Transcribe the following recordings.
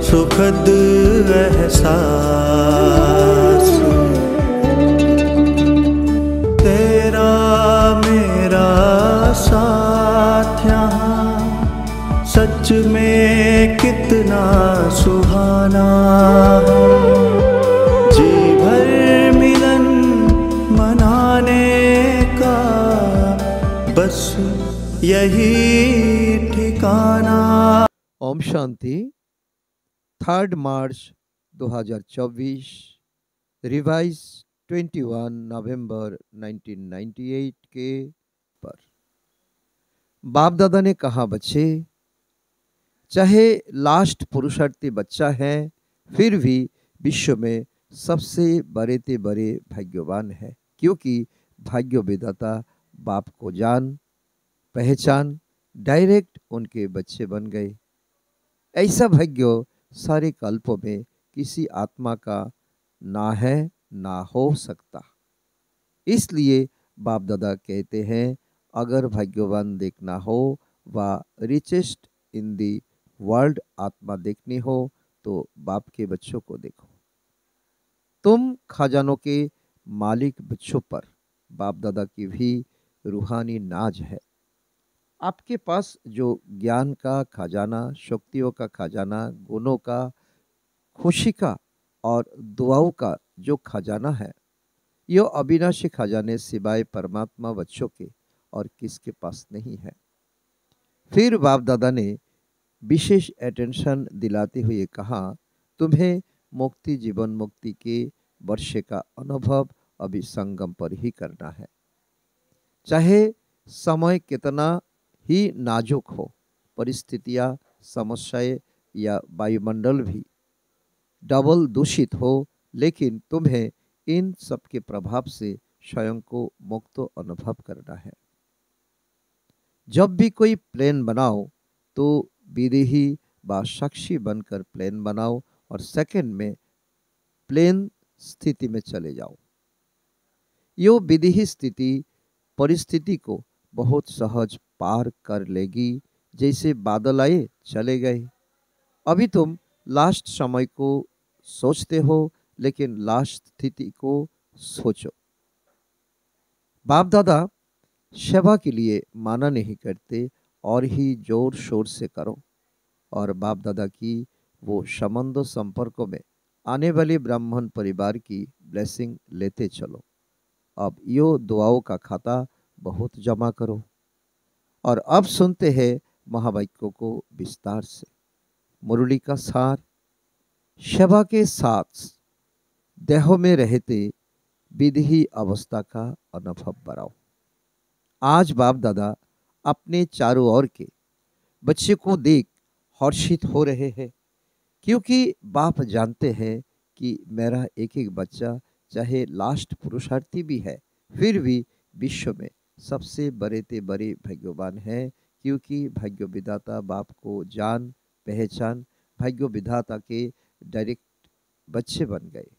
सुखद एहसास। तेरा मेरा साथ यहाँ सच में कितना सुहाना है। जी भर मिलन मनाने का बस यही ठिकाना। ओम शांति। 3 मार्च 2024, रिवाइज 21 नवंबर 1998 के पर बाप दादा ने कहा, बच्चे चाहे लास्ट पुरुषार्थी बच्चा है फिर भी विश्व में सबसे बड़े ते बड़े भाग्यवान है, क्योंकि भाग्य विधाता बाप को जान पहचान डायरेक्ट उनके बच्चे बन गए। ऐसा भाग्य सारे कल्पों में किसी आत्मा का ना है ना हो सकता। इसलिए बाप दादा कहते हैं, अगर भाग्यवान देखना हो व रिचेस्ट इन दी वर्ल्ड आत्मा देखनी हो तो बाप के बच्चों को देखो। तुम खजानों के मालिक बच्चों पर बाप दादा की भी रूहानी नाज है। आपके पास जो ज्ञान का खजाना, शक्तियों का खजाना, गुणों का, खुशी का और दुआओं का जो खजाना है, यह अविनाशी खजाने सिवाय परमात्मा बच्चों के और किसके पास नहीं है। फिर बाप दादा ने विशेष अटेंशन दिलाते हुए कहा, तुम्हें मुक्ति जीवन मुक्ति के वर्ष का अनुभव अभी संगम पर ही करना है। चाहे समय कितना ही नाजुक हो, परिस्थितियां, समस्याएं या वायुमंडल भी डबल दूषित हो, लेकिन तुम्हें इन सब के प्रभाव से स्वयं को मुक्त अनुभव करना है। जब भी कोई प्लेन बनाओ तो विदेही व साक्षी बनकर प्लेन बनाओ और सेकंड में प्लेन स्थिति में चले जाओ। यो विदेही स्थिति परिस्थिति को बहुत सहज पार कर लेगी, जैसे बादल आए चले गए। अभी तुम लास्ट समय को सोचते हो, लेकिन लास्ट स्थिति को सोचो। बाप दादा सेवा के लिए माना नहीं करते और ही जोर शोर से करो, और बाप दादा की वो संबंध संपर्कों में आने वाले ब्राह्मण परिवार की ब्लेसिंग लेते चलो। अब यो दुआओं का खाता बहुत जमा करो। और अब सुनते हैं महावाक्यों को विस्तार से। मुरली का सार, सेवा के साथ देह में रहते विधि अवस्था का अनुभव बढ़ाओ। आज बाप दादा अपने चारों ओर के बच्चे को देख हर्षित हो रहे हैं, क्योंकि बाप जानते हैं कि मेरा एक एक बच्चा चाहे लास्ट पुरुषार्थी भी है फिर भी विश्व में सबसे बड़े ते बड़े भाग्यवान है, क्योंकि भाग्य विधाता बाप को जान पहचान भाग्य विधाता के डायरेक्ट बच्चे बन गए।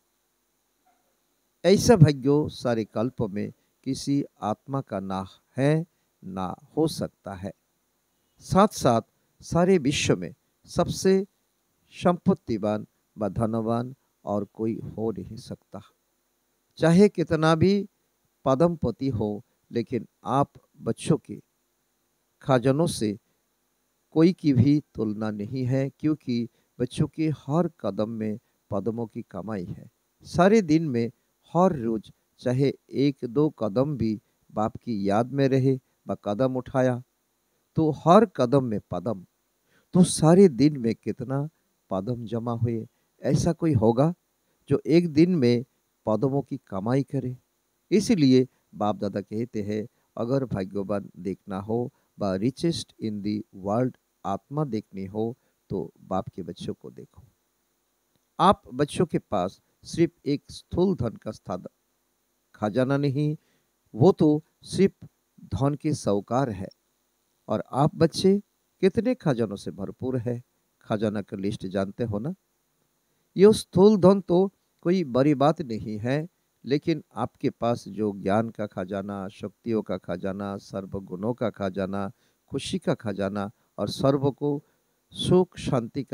ऐसा भाग्य सारे कल्प में किसी आत्मा का ना है ना हो सकता है। साथ साथ सारे विश्व में सबसे संपत्तिवान व धनवान और कोई हो नहीं सकता। चाहे कितना भी पदमपति हो, लेकिन आप बच्चों के खजानों से कोई की भी तुलना नहीं है, क्योंकि बच्चों के हर कदम में पदमों की कमाई है। सारे दिन में हर रोज चाहे एक दो कदम भी बाप की याद में रहे व कदम उठाया तो हर कदम में पदम, तो सारे दिन में कितना पदम जमा हुए। ऐसा कोई होगा जो एक दिन में पदमों की कमाई करे? इसलिए बाप दादा कहते हैं, अगर भाग्यवान देखना हो व रिचेस्ट इन दी वर्ल्ड आत्मा देखनी हो तो बाप के बच्चों को देखो। आप बच्चों के पास सिर्फ एक स्थूल धन का स्थान खजाना नहीं, वो तो सिर्फ धन के साहूकार है। और आप बच्चे कितने खजानों से भरपूर है, खजाना का लिस्ट जानते हो ना। ये स्थूल धन तो कोई बड़ी बात नहीं है, लेकिन आपके पास जो ज्ञान का खजाना, शक्तियों का खजाना, सर्वगुणों का खजाना, खुशी का खजाना और सर्व को सुख शांति का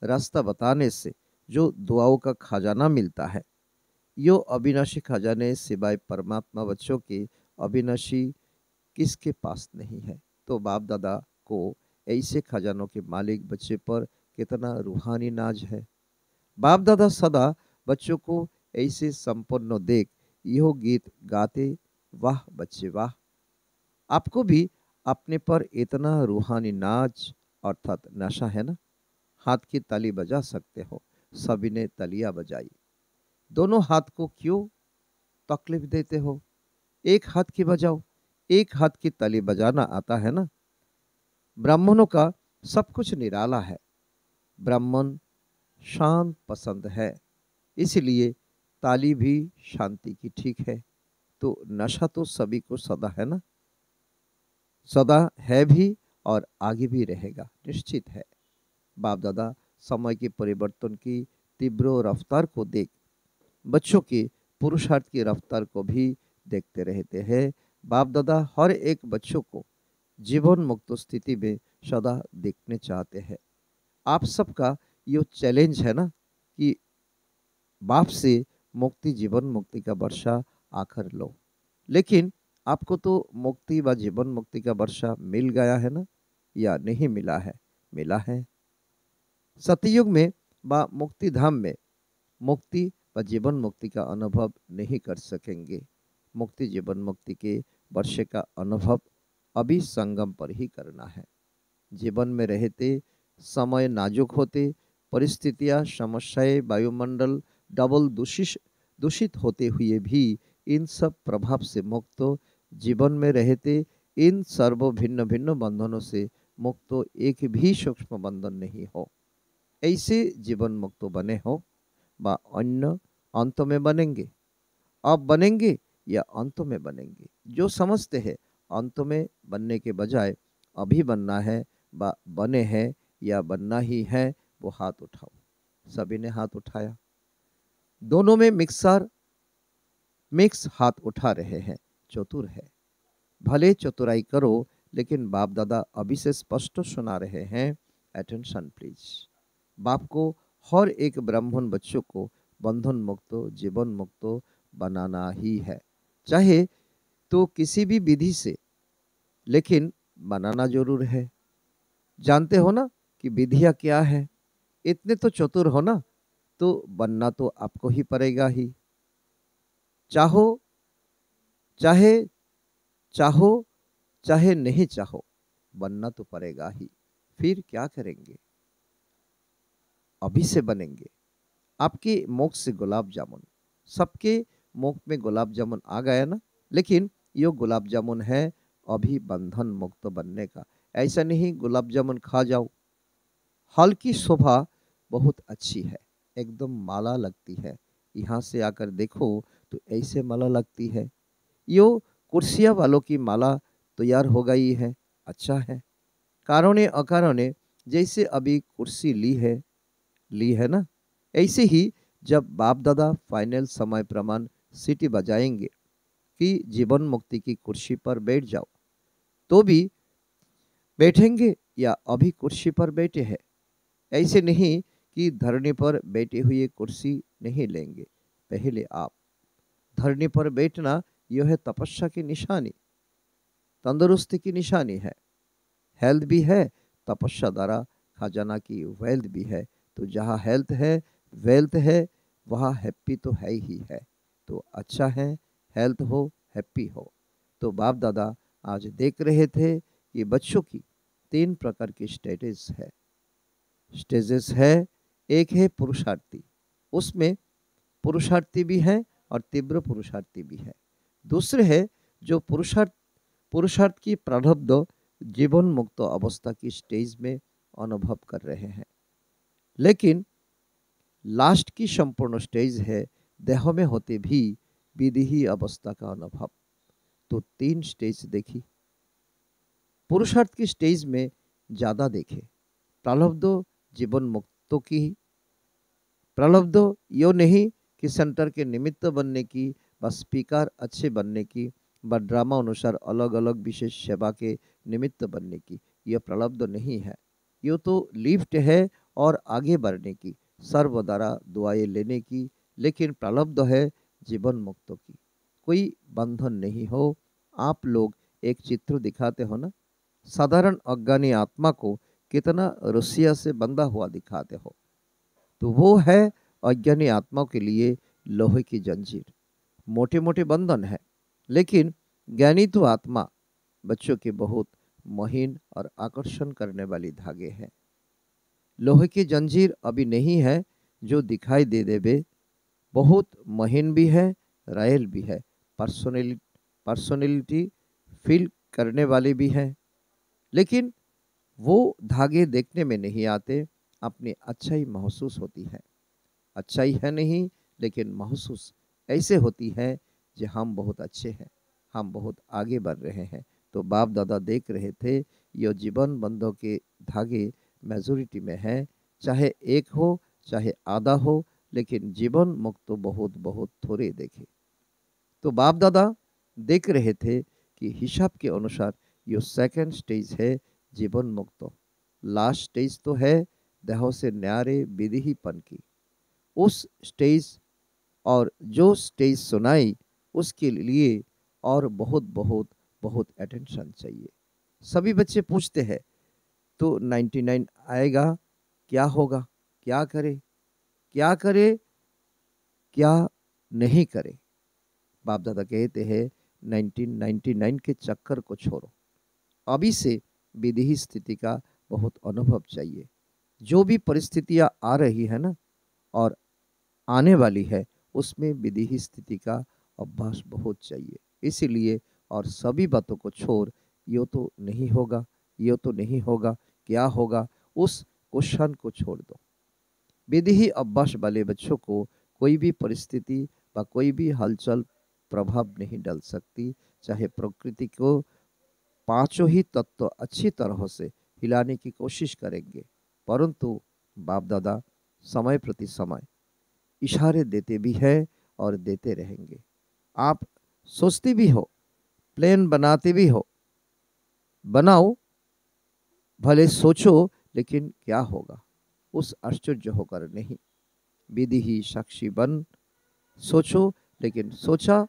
रास्ता बताने से जो दुआओं का खजाना मिलता है, यो अविनाशी खजाने सिवाय परमात्मा बच्चों के अविनाशी किसके पास नहीं है। तो बाप दादा को ऐसे खजानों के मालिक बच्चे पर कितना रूहानी नाज है। बाप दादा सदा बच्चों को ऐसे संपन्न देख यो गीत गाते, वाह बच्चे वाह। आपको भी अपने पर इतना रूहानी नाच अर्थात नशा है ना। हाथ की ताली बजा सकते हो। सभी ने तालियां बजाई। दोनों हाथ को क्यों तकलीफ देते हो? एक हाथ की बजाओ। एक हाथ की ताली बजाना आता है ना। ब्राह्मणों का सब कुछ निराला है। ब्राह्मण शांत पसंद है, इसलिए ताली भी शांति की ठीक है। तो नशा तो सभी को सदा है ना, सदा है भी और आगे भी रहेगा, निश्चित है। बाप दादा समय के परिवर्तन की तीव्र रफ्तार को देख बच्चों के पुरुषार्थ की रफ्तार को भी देखते रहते हैं। बाप दादा हर एक बच्चों को जीवन मुक्त स्थिति में सदा देखने चाहते हैं। आप सबका ये चैलेंज है ना कि बाप से मुक्ति, जीवन मुक्ति का वर्षा आकर लो। लेकिन आपको तो मुक्ति व जीवन मुक्ति का वर्षा मिल गया है ना, या नहीं मिला है? मिला है। सतयुग में व मुक्ति धाम में मुक्ति व जीवन मुक्ति का अनुभव नहीं कर सकेंगे। मुक्ति जीवन मुक्ति के वर्षे का अनुभव अभी संगम पर ही करना है। जीवन में रहते समय नाजुक होते, परिस्थितियां, समस्याएं, वायुमंडल डबल दूषित होते हुए भी इन सब प्रभाव से मुक्त, जीवन में रहते इन सर्व भिन्न भिन्न बंधनों से मुक्त एक भी सूक्ष्म बंधन नहीं हो। ऐसे जीवन मुक्त बने हो व अन्य अंत में बनेंगे। अब बनेंगे या अंत में बनेंगे? जो समझते हैं अंत में बनने के बजाय अभी बनना है व बने हैं या बनना ही है, वो हाथ उठाओ। सभी ने हाथ उठाया। दोनों में मिक्स हाथ उठा रहे हैं। चतुर है। भले चतुराई करो, लेकिन बाप दादा अभी से स्पष्ट सुना रहे हैं। Attention please. बाप को हर एक ब्राह्मण बच्चों को बंधन मुक्त, जीवन मुक्त बनाना ही है, चाहे तो किसी भी विधि से, लेकिन बनाना जरूर है। जानते हो ना कि विधियां क्या है? इतने तो चतुर हो ना, तो बनना तो आपको ही पड़ेगा ही। चाहो चाहे चाहो चाहे नहीं चाहो, बनना तो पड़ेगा ही। फिर क्या करेंगे? अभी से बनेंगे। आपके मुख से गुलाब जामुन, सबके मुख में गुलाब जामुन आ गया ना, लेकिन ये गुलाब जामुन है अभी बंधन मुक्त बनने का। ऐसा नहीं गुलाब जामुन खा जाओ। हल्की शोभा बहुत अच्छी है, एकदम माला लगती है। यहाँ से आकर देखो तो ऐसे माला लगती है। यो कुर्सिया वालों की माला तैयार हो गई है, अच्छा है। कारणे अकारणे जैसे अभी कुर्सी ली है ना, ऐसे ही जब बाप दादा फाइनल समय प्रमाण सीटी बजाएंगे कि जीवन मुक्ति की कुर्सी पर बैठ जाओ, तो भी बैठेंगे या अभी कुर्सी पर बैठे हैं। ऐसे नहीं कि धरने पर बैठे हुए कुर्सी नहीं लेंगे। पहले आप धरने पर बैठना, यह है तपस्या की निशानी, तंदुरुस्ती की निशानी है। हेल्थ भी है, तपस्या द्वारा खजाना की वेल्थ भी है। तो जहाँ हेल्थ है, वेल्थ है, वहाँ हैप्पी तो है ही है। तो अच्छा है, हेल्थ हो, हैप्पी हो। तो बाप दादा आज देख रहे थे कि बच्चों की 3 प्रकार की स्टेजेस है। एक है पुरुषार्थी, उसमें पुरुषार्थी भी है और तीव्र पुरुषार्थी भी है। दूसरे है जो पुरुषार्थ की प्रारब्ध जीवन मुक्त अवस्था की स्टेज में अनुभव कर रहे हैं। लेकिन लास्ट की संपूर्ण स्टेज है देह में होते भी विधि अवस्था का अनुभव। तो 3 स्टेज देखी। पुरुषार्थ की स्टेज में ज्यादा देखे। प्रारब्ध जीवन मुक्तों की प्रारब्ध यो नहीं कि सेंटर के निमित्त बनने की, बस स्पीकर अच्छे बनने की, व ड्रामा अनुसार अलग अलग विशेष सेवा के निमित्त बनने की, यह प्रारब्ध नहीं है। ये तो लिफ्ट है और आगे बढ़ने की, सर्व द्वारा दुआएं लेने की, लेकिन प्रलब्ध है जीवन मुक्तों की। कोई बंधन नहीं हो। आप लोग एक चित्र दिखाते हो ना, साधारण अज्ञानी आत्मा को कितना रस्सिया से बंधा हुआ दिखाते हो, तो वो है अज्ञानी आत्मा के लिए लोहे की जंजीर, मोटे मोटे बंधन है। लेकिन ज्ञानी तो आत्मा बच्चों के बहुत महीन और आकर्षण करने वाली धागे हैं। लोहे की जंजीर अभी नहीं है जो दिखाई दे देवे, बहुत महीन भी है, रायल भी है, पर्सनैलिटी फील करने वाले भी हैं। लेकिन वो धागे देखने में नहीं आते, अपनी अच्छाई महसूस होती है। अच्छाई है नहीं, लेकिन महसूस ऐसे होती है कि हम बहुत अच्छे हैं, हम बहुत आगे बढ़ रहे हैं। तो बाप दादा देख रहे थे ये जीवन बंधों के धागे मेजोरिटी में है, चाहे एक हो चाहे आधा हो, लेकिन जीवन मुक्त तो बहुत बहुत थोड़े देखे। तो बाप दादा देख रहे थे कि हिसाब के अनुसार ये सेकंड स्टेज है जीवन मुक्त। लास्ट स्टेज तो है देह से न्यारे विधिहीपन की। उस स्टेज और जो स्टेज सुनाई उसके लिए और बहुत बहुत बहुत अटेंशन चाहिए। सभी बच्चे पूछते हैं तो 99 आएगा, क्या होगा, क्या करे, क्या करे, क्या नहीं करे। बाप दादा कहते हैं 1999 के चक्कर को छोड़ो, अभी से विधि स्थिति का बहुत अनुभव चाहिए। जो भी परिस्थितियां आ रही है ना और आने वाली है, उसमें विधि स्थिति का अभ्यास बहुत चाहिए। इसीलिए और सभी बातों को छोड़, यो तो नहीं होगा, यो तो नहीं होगा, क्या होगा, उस क्वेश्चन को छोड़ दो। विधि अभ्यास वाले बच्चों को कोई भी परिस्थिति व कोई भी हलचल प्रभाव नहीं डाल सकती। चाहे प्रकृति को पांचों ही तत्व अच्छी तरह से हिलाने की कोशिश करेंगे, परंतु बाप दादा समय प्रति समय इशारे देते भी है और देते रहेंगे। आप सोचते भी हो, प्लान बनाते भी हो, बनाओ, भले सोचो, लेकिन क्या होगा उस आश्चर्य होकर नहीं। विधि ही साक्षी बन सोचो, लेकिन सोचा,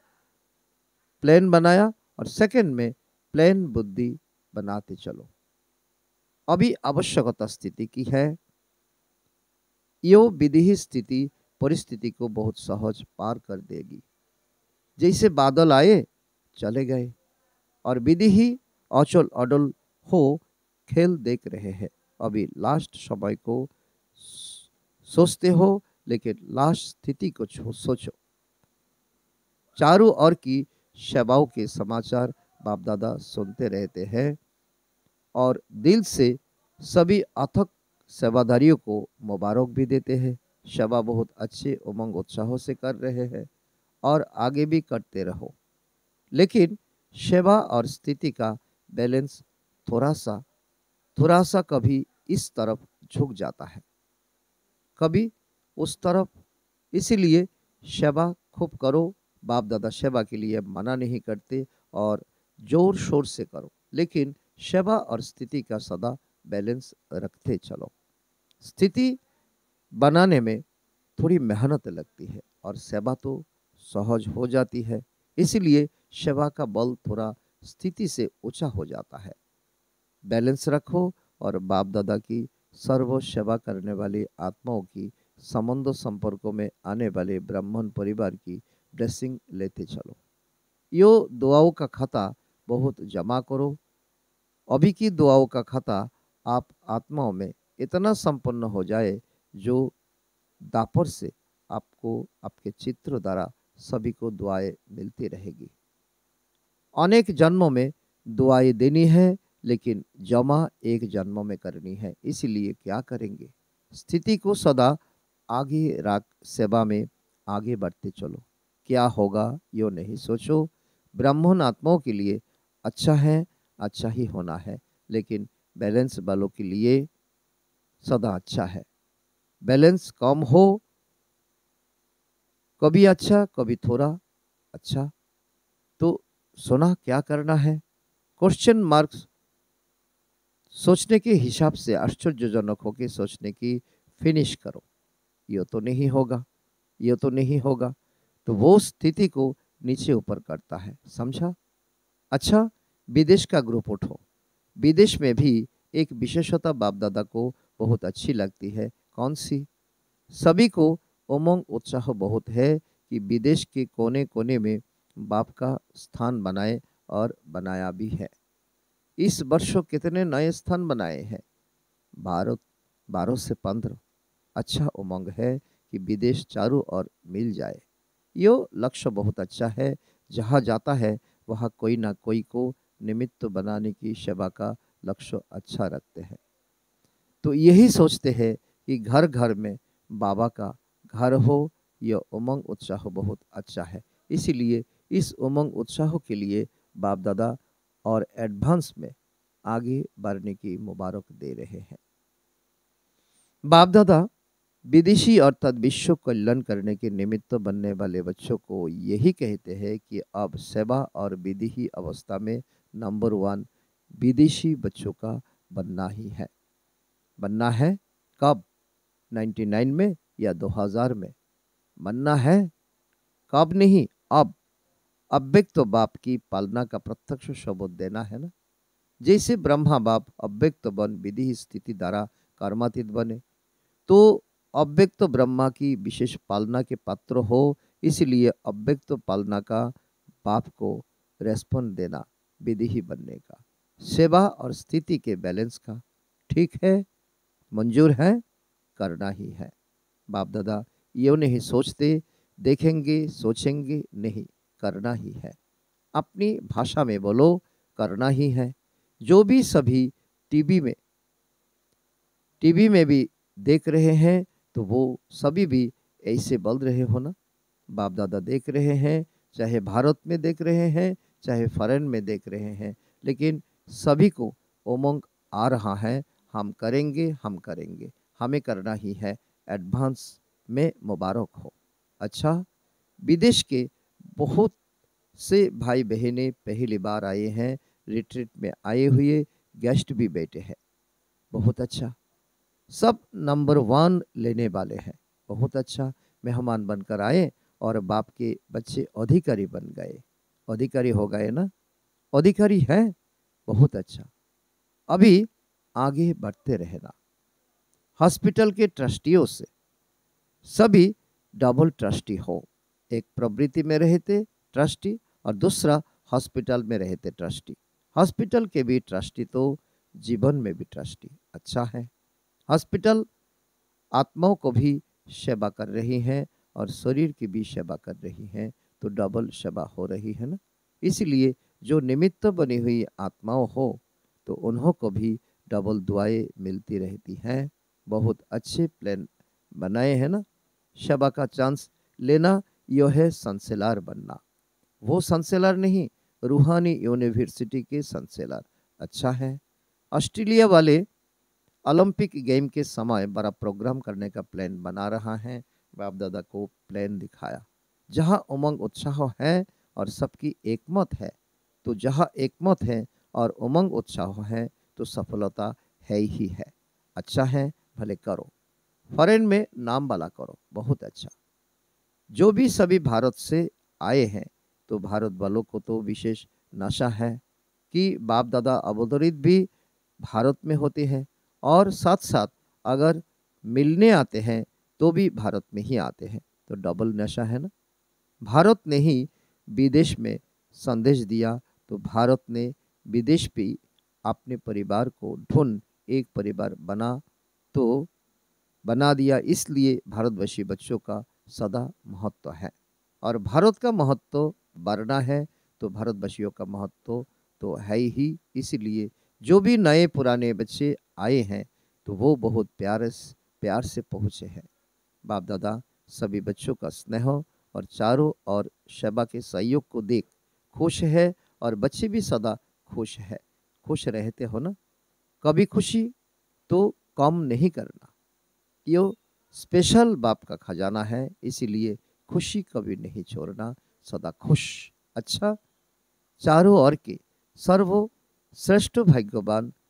प्लान बनाया और सेकंड में प्लान बुद्धि बनाते चलो। अभी आवश्यकता स्थिति की है। यो विधि स्थिति परिस्थिति को बहुत सहज पार कर देगी। जैसे बादल आए चले गए और विधि ही अचल अडल हो खेल देख रहे हैं। अभी लास्ट समय को सोचते हो, लेकिन लास्ट स्थिति को सोचो। चारों ओर की सेवाओं के समाचार बाप दादा सुनते रहते हैं और दिल से सभी अथक सेवादारियों को मुबारक भी देते हैं। सेवा बहुत अच्छे उमंग उत्साह से कर रहे हैं और आगे भी करते रहो। लेकिन सेवा और स्थिति का बैलेंस थोड़ा सा कभी इस तरफ झुक जाता है, कभी उस तरफ। इसीलिए सेवा खूब करो। बाप दादा सेवा के लिए मना नहीं करते और जोर शोर से करो, लेकिन सेवा और स्थिति का सदा बैलेंस रखते चलो। स्थिति बनाने में थोड़ी मेहनत लगती है और सेवा तो सहज हो जाती है। इसीलिए सेवा का बल थोड़ा स्थिति से ऊंचा हो जाता है। बैलेंस रखो और बाप दादा की सर्व सेवा करने वाली आत्माओं की संबंध संपर्कों में आने वाले ब्राह्मण परिवार की ब्लेसिंग लेते चलो। यो दुआओं का खाता बहुत जमा करो। अभी की दुआओं का खाता आप आत्माओं में इतना संपन्न हो जाए जो दापर से आपको आपके चित्र द्वारा सभी को दुआएं मिलती रहेगी। अनेक जन्मों में दुआएं देनी है, लेकिन जमा एक जन्म में करनी है। इसीलिए क्या करेंगे, स्थिति को सदा आगे रख सेवा में आगे बढ़ते चलो। क्या होगा यो नहीं सोचो। ब्राह्मण आत्माओं के लिए अच्छा है, अच्छा ही होना है, लेकिन बैलेंस वालों के लिए सदा अच्छा है। बैलेंस कम हो, कभी अच्छा कभी थोड़ा अच्छा, तो सुना क्या करना है। क्वेश्चन मार्क्स सोचने के हिसाब से आश्चर्यजनक होकर सोचने की फिनिश करो। ये तो नहीं होगा, ये तो नहीं होगा, तो वो स्थिति को नीचे ऊपर करता है, समझा? अच्छा, विदेश का ग्रुप उठो। विदेश में भी एक विशेषता बाप दादा को बहुत अच्छी लगती है। कौन सी? सभी को उमंग उत्साह बहुत है कि विदेश के कोने कोने में बाप का स्थान बनाए, और बनाया भी है। इस वर्ष कितने नए स्थान बनाए हैं? 12 12 से 15। अच्छा उमंग है कि विदेश चारों ओर मिल जाए। यो लक्ष्य बहुत अच्छा है। जहाँ जाता है वहाँ कोई ना कोई को निमित्त बनाने की सेवा का लक्ष्य अच्छा रखते हैं। तो यही सोचते हैं कि घर घर में बाबा का घर हो। यह उमंग उत्साह बहुत अच्छा है। इसीलिए इस उमंग उत्साह के लिए बाप दादा और एडवांस में आगे बढ़ने की मुबारक दे रहे हैं। बाप दादा विदेशी अर्थात विश्व कल्याण करने के निमित्त बनने वाले बच्चों को यही कहते हैं कि अब सेवा और विदेही अवस्था में नंबर 1 विदेशी बच्चों का बनना ही है। बनना है कब? 99 में या 2000 में? बनना है कब नहीं, अब। अव्यक्त बाप की पालना का प्रत्यक्ष सबूत देना है ना। जैसे ब्रह्मा बाप अव्यक्त बन विधि स्थिति द्वारा कर्मातीत बने, तो अव्यक्त ब्रह्मा की विशेष पालना के पात्र हो। इसलिए अव्यक्त पालना का बाप को रेस्पॉन्ड देना विधि ही बनने का, सेवा और स्थिति के बैलेंस का। ठीक है, मंजूर है, करना ही है। बाप दादा ये नहीं सोचते देखेंगे सोचेंगे, नहीं, करना ही है। अपनी भाषा में बोलो, करना ही है। जो भी सभी टीवी में भी देख रहे हैं, तो वो सभी भी ऐसे बोल रहे हो ना। बाप दादा देख रहे हैं, चाहे भारत में देख रहे हैं, चाहे फॉरेन में देख रहे हैं, लेकिन सभी को उमंग आ रहा है, हम करेंगे, हम करेंगे, हमें करना ही है। एडवांस में मुबारक हो। अच्छा, विदेश के बहुत से भाई बहनें पहली बार आए हैं, रिट्रीट में आए हुए गेस्ट भी बैठे हैं। बहुत अच्छा, सब नंबर 1 लेने वाले हैं। बहुत अच्छा, मेहमान बनकर आए और बाप के बच्चे अधिकारी बन गए। अधिकारी हो गए ना, अधिकारी है। बहुत अच्छा, अभी आगे बढ़ते रहना। हॉस्पिटल के ट्रस्टियों से सभी डबल ट्रस्टी हो। एक प्रवृत्ति में रहते ट्रस्टी और दूसरा हॉस्पिटल में रहते ट्रस्टी। हॉस्पिटल के भी ट्रस्टी तो जीवन में भी ट्रस्टी। अच्छा है, हॉस्पिटल आत्माओं को भी सेवा कर रही हैं और शरीर की भी सेवा कर रही हैं, तो डबल सेवा हो रही है ना। इसलिए जो निमित्त बनी हुई आत्माओं हो, तो उन्हों को भी डबल दुआएं मिलती रहती हैं। बहुत अच्छे प्लान बनाए हैं ना। सेवा का चांस लेना, यह है संसेलर बनना। वो संसेलर नहीं, रूहानी यूनिवर्सिटी के संसेलर। अच्छा है, ऑस्ट्रेलिया वाले ओलंपिक गेम के समय बड़ा प्रोग्राम करने का प्लान बना रहा है। बाप दादा को प्लान दिखाया। जहां उमंग उत्साह है और सबकी एकमत है, तो जहां एकमत है और उमंग उत्साह है, तो सफलता है ही है। अच्छा है, भले करो। फॉरेन में नाम वाला करो। बहुत अच्छा, जो भी सभी भारत से आए हैं, तो भारत वालों को तो विशेष नशा है कि बाप दादा अवतरित भी भारत में होते हैं, और साथ साथ अगर मिलने आते हैं तो भी भारत में ही आते हैं, तो डबल नशा है ना। भारत ने ही विदेश में संदेश दिया, तो भारत ने विदेश भी अपने परिवार को ढूंढ एक परिवार बना दिया। इसलिए भारतवर्षी बच्चों का सदा महत्व है, और भारत का महत्व बढ़ना है, तो भारतवासियों का महत्व तो है ही। इसलिए जो भी नए पुराने बच्चे आए हैं, तो वो बहुत प्यार से पहुँचे हैं। बाप दादा सभी बच्चों का स्नेह और चारों और सेवा के सहयोग को देख खुश है, और बच्चे भी सदा खुश है। खुश रहते हो ना, कभी खुशी तो कम नहीं करना। यो स्पेशल बाप का खजाना है, इसीलिए खुशी कभी नहीं छोड़ना, सदा खुश। अच्छा, चारों ओर के सर्वश्रेष्ठ भाग्यवान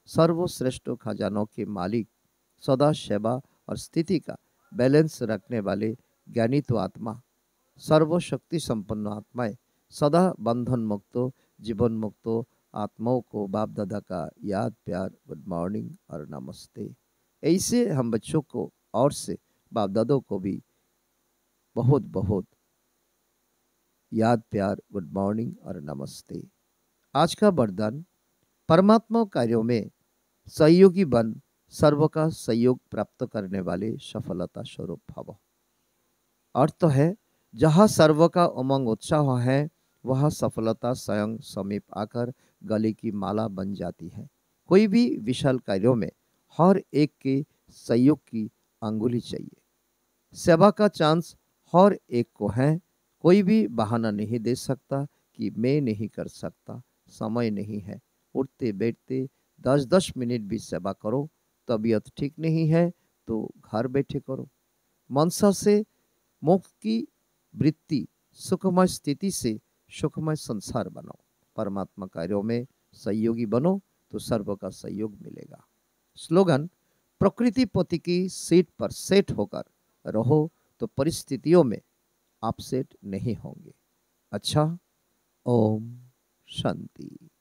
सर्वश्रेष्ठ खजानों के मालिक, सदा सेवा और स्थिति का बैलेंस रखने वाले ज्ञानी तो आत्मा, सर्वशक्ति संपन्न आत्माएं, सदा बंधन मुक्त, जीवन मुक्त आत्माओं को बाप दादा का याद, प्यार, गुड मॉर्निंग और नमस्ते। ऐसे हम बच्चों को और से बाप दादों को भी बहुत बहुत याद, प्यार, गुड मॉर्निंग और नमस्ते। आज का वरदान, परमात्मा कार्यों में सहयोगी बन, सर्व का सहयोग प्राप्त करने वाले सफलता स्वरूप भव। अर्थ है, जहाँ सर्व का उमंग उत्साह है, वह सफलता स्वयं समीप आकर गले की माला बन जाती है। कोई भी विशाल कार्यों में हर एक के सहयोग की अंगुली चाहिए। सेवा का चांस हर एक को है। कोई भी बहाना नहीं दे सकता कि मैं नहीं कर सकता, समय नहीं है। उठते बैठते 10-10 मिनट भी सेवा करो। तबीयत ठीक नहीं है तो घर बैठे करो। मनसा से मोक्ष की वृत्ति, सुखमय स्थिति से सुखमय संसार बनाओ। परमात्मा कार्यों में सहयोगी बनो तो सर्व का सहयोग मिलेगा। स्लोगन, प्रकृति पति की सीट पर सेट होकर रहो तो परिस्थितियों में आप सेट नहीं होंगे। अच्छा, ओम शांति।